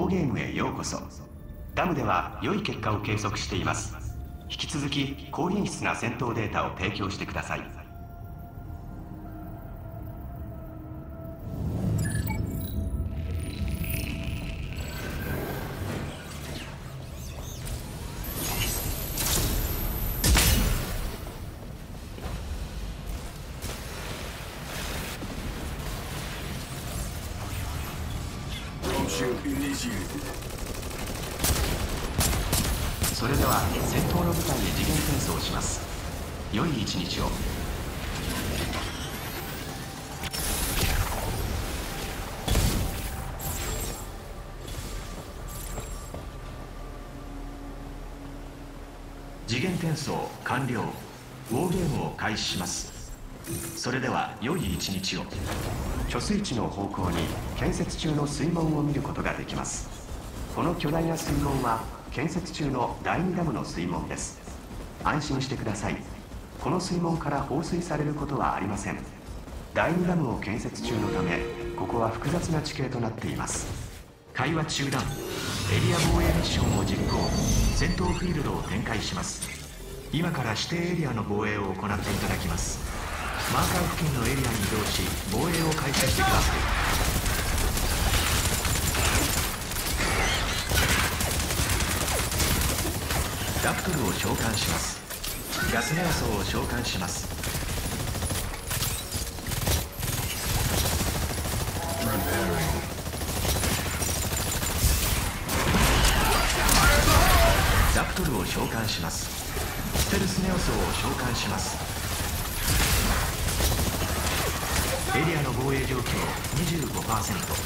ォーゲームへようこそ。ダムでは良い結果を計測しています。引き続き高品質な戦闘データを提供してください。それでは戦闘の舞台へ次元転送します。良い一日を。次元転送完了。ウォーゲームを開始します。それでは良い一日を。貯水池の方向に建設中の水門を見ることができます。この巨大な水門は建設中の第2ダムの水門です。安心してください。この水門から放水されることはありません。第2ダムを建設中のため、ここは複雑な地形となっています。会話中断。エリア防衛ミッションを実行。戦闘フィールドを展開します。今から指定エリアの防衛を行っていただきます。マーカー付近のエリアに移動し、防衛を開始してください。ラプトルを召喚します。ガスネアソーを召喚します。ラプトルを召喚します。ステルスネオソーを召喚します。エリアの防衛状況 25%。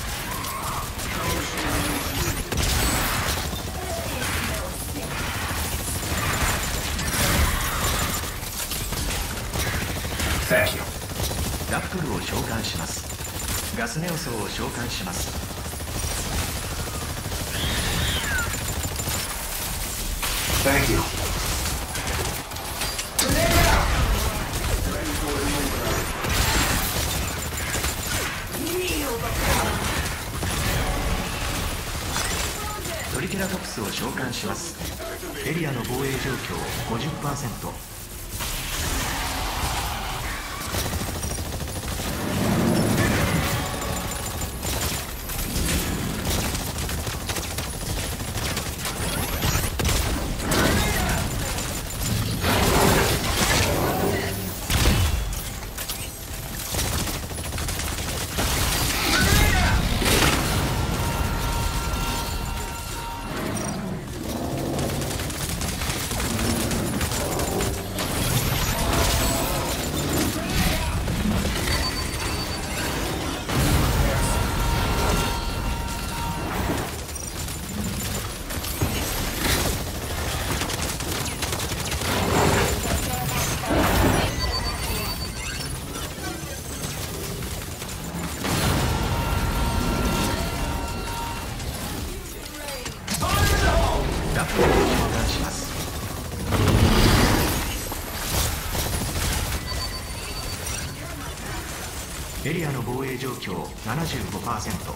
ラプトルを召喚します。ガスネオソーを召喚します。 Thank you. トリケラトプスを召喚します。エリアの防衛状況 50%。エリアの防衛状況 75%。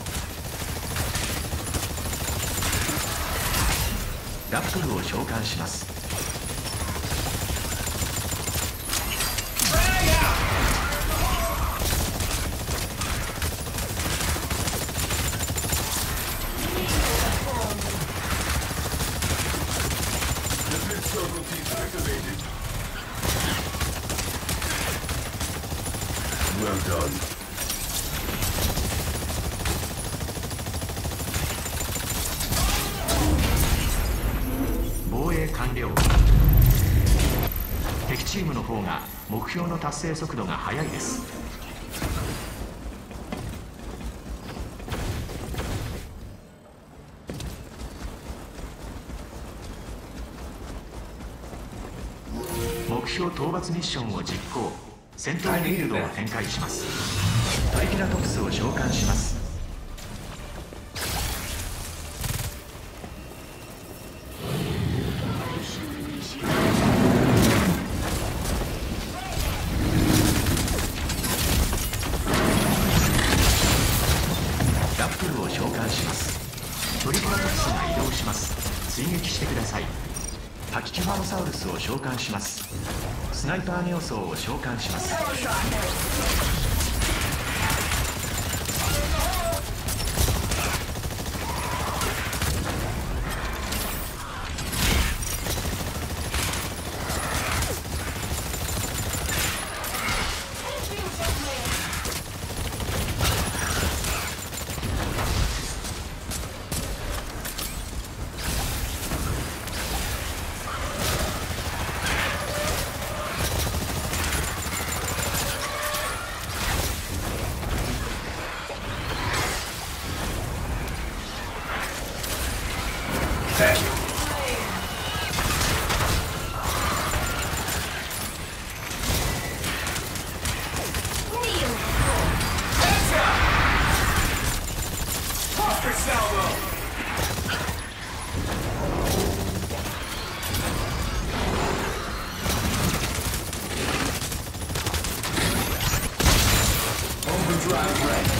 ラプトルを召喚します。 Well done. 防衛完了。敵チームの方が目標の達成速度が速いです。目標討伐ミッションを実行。戦闘フィールドを展開します。トリケラトプスを召喚します。ラプトルを召喚します。トリケラトマノサウルスを召喚します。スナイパーネオソーを召喚します。 Thank you. Overdrive ready.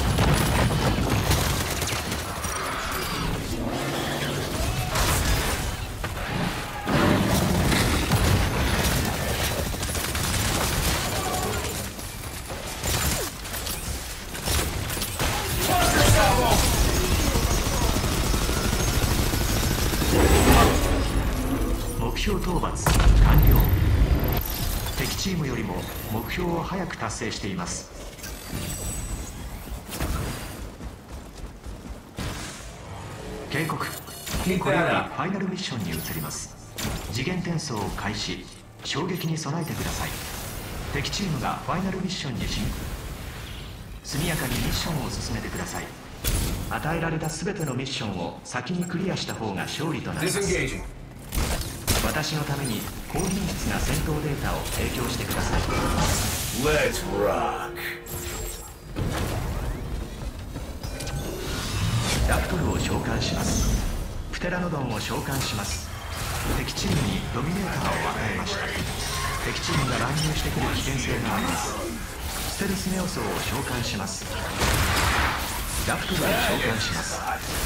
目標討伐完了。敵チームよりも目標を早く達成しています。警告。これよりファイナルミッションに移ります。次元転送を開始。衝撃に備えてください。敵チームがファイナルミッションに進速やかにミッションを進めてください。与えられた全てのミッションを先にクリアした方が勝利となります。私のために高品質な戦闘データを提供してください。 Let's rock. ラプトルを召喚します。プテラノドンを召喚します。敵チームにドミネーターを与えました。敵チームが乱入してくる危険性があります。ステルスネオソーを召喚します。ラプトルを召喚します。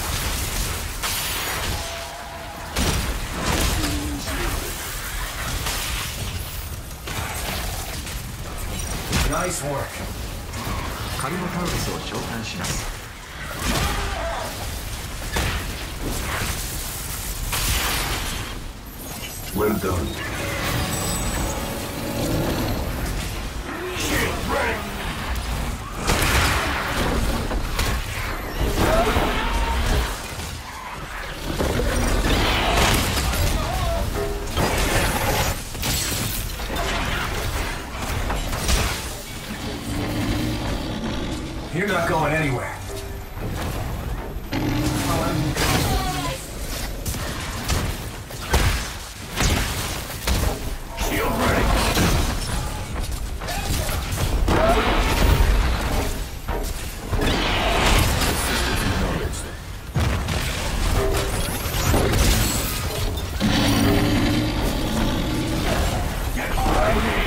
Nice work. カルノタウルスを召喚します。 Well done. Shield ready. You're not going anywhere. Shield ready. Get behind me.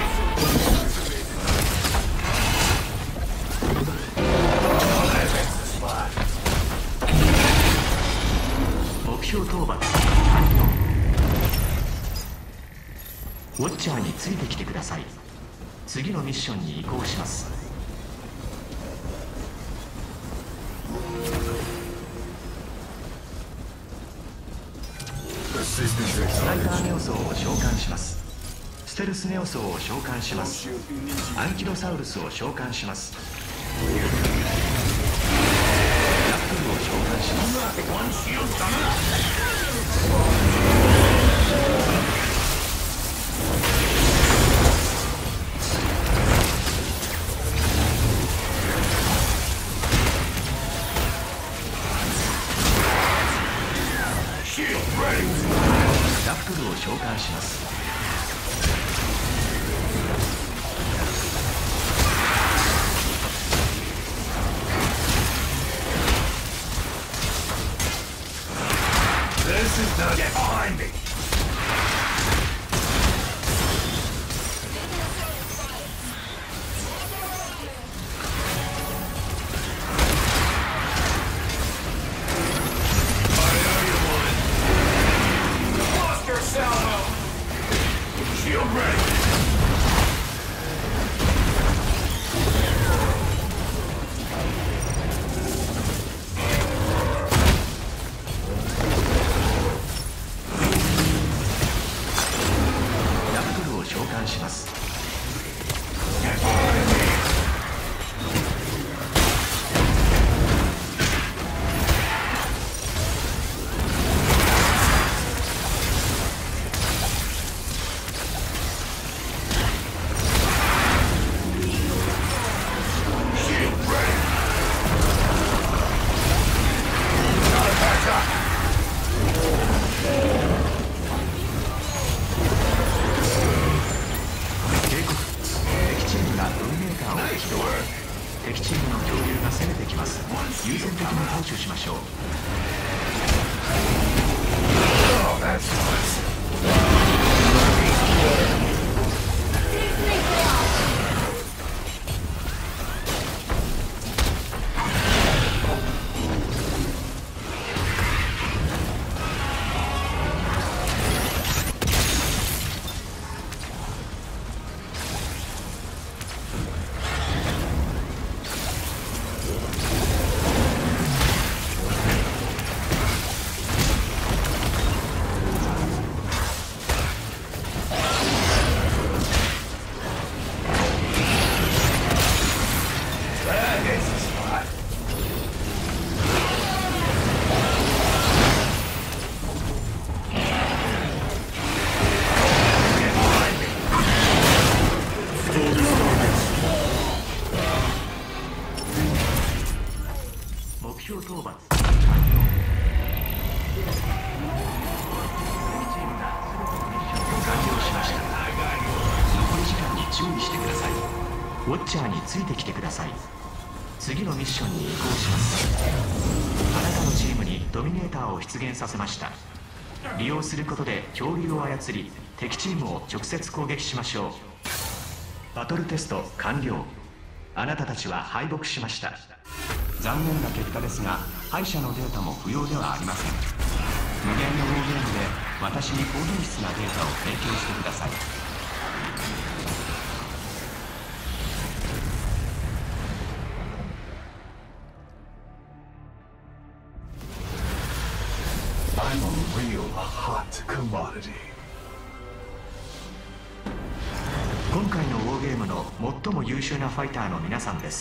目標討伐完了。ウォッチャーについてきてください。次のミッションに移行します。スナイターネオソーを召喚します。ステルスネオソーを召喚します。アンキロサウルスを召喚します。ラプトルを召喚します。ラプトルを召喚します。 This is not get behind me. ウォッチャーについてきてください。次のミッションに移行します。あなたのチームにドミネーターを出現させました。利用することで恐竜を操り、敵チームを直接攻撃しましょう。バトルテスト完了。あなたたちは敗北しました。 残念な結果ですが、敗者のデータも不要ではありません。無限のウォーゲームで私に高品質なデータを提供してください。 I'm a real hot commodity. 今回のウォーゲームの最も優秀なファイターの皆さんです。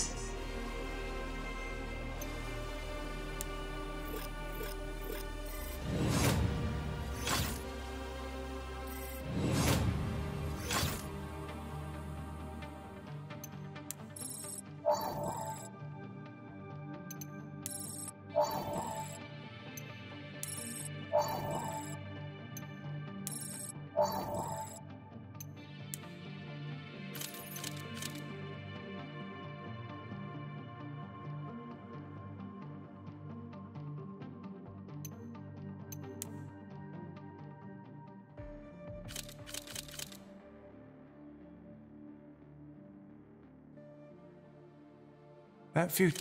That few.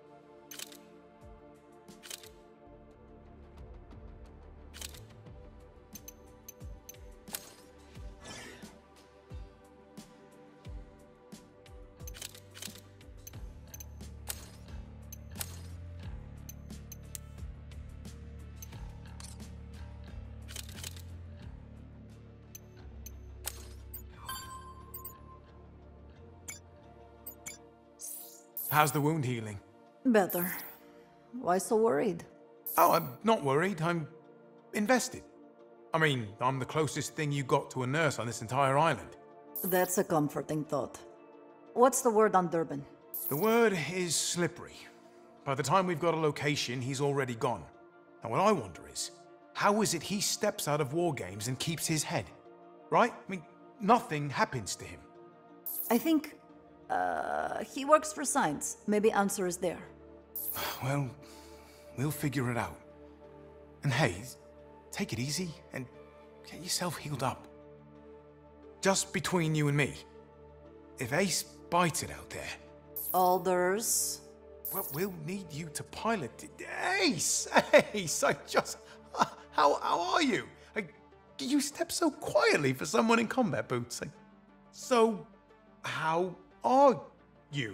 How's the wound healing? Better. Why so worried? Oh, I'm not worried. I'm invested. I mean, I'm the closest thing you got to a nurse on this entire island. That's a comforting thought. What's the word on Durban? The word is slippery. By the time we've got a location, he's already gone. Now what I wonder is, how is it he steps out of war games and keeps his head? Right? I mean, nothing happens to him. I think, he works for science. Maybe answer is there. Well, we'll figure it out. And hey, take it easy and get yourself healed up. Just between you and me, if Ace bites it out there... Alders. Well, we'll need you to pilot it. Ace! Ace, I just... How are you? You step so quietly for someone in combat boots. So, how are you?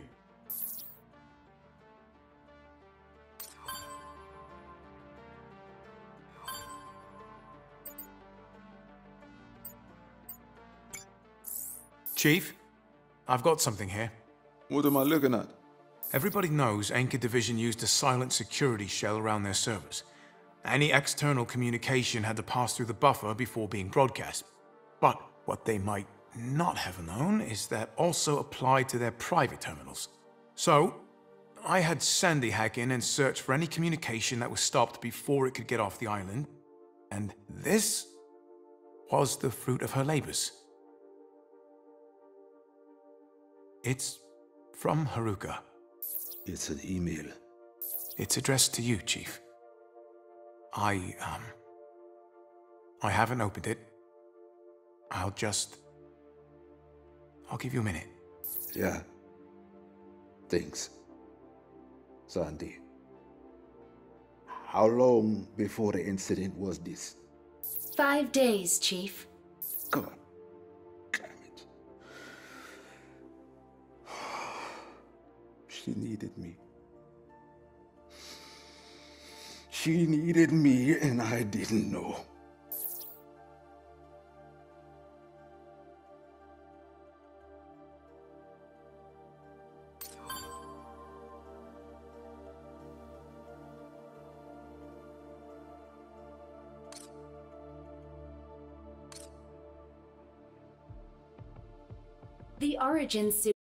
Chief, I've got something here. What am I looking at? Everybody knows Anchor Division used a silent security shell around their servers. Any external communication had to pass through the buffer before being broadcast. But what they might not have known is that also applied to their private terminals. So, I had Sandy hack in and search for any communication that was stopped before it could get off the island. And this was the fruit of her labors. It's from Haruka. It's an email. It's addressed to you, Chief. I haven't opened it. I'll give you a minute. Yeah. Thanks. Sandy. How long before the incident was this? 5 days, Chief. God damn it. She needed me. She needed me and I didn't know. The Origin